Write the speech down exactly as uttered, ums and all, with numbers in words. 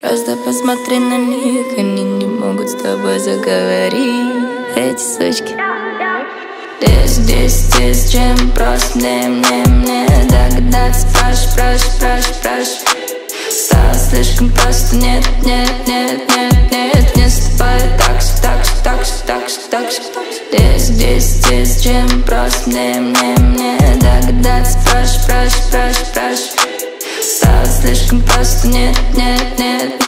Просто посмотри на них, они не могут с тобой заговорить. Эти сучки. Здесь, здесь, здесь, чем просто мне, мне, мне догадаться. Прошу, прошу, прошу, прошу. Стало слишком просто, нет, нет, нет, нет, нет. Не с тобой так же, так же, так же, так же, так же. Здесь, здесь, здесь, чем просто мне, мне, мне догадаться. Прошу, прошу, прошу, прошу. Стало слишком просто, нет, нет, нет.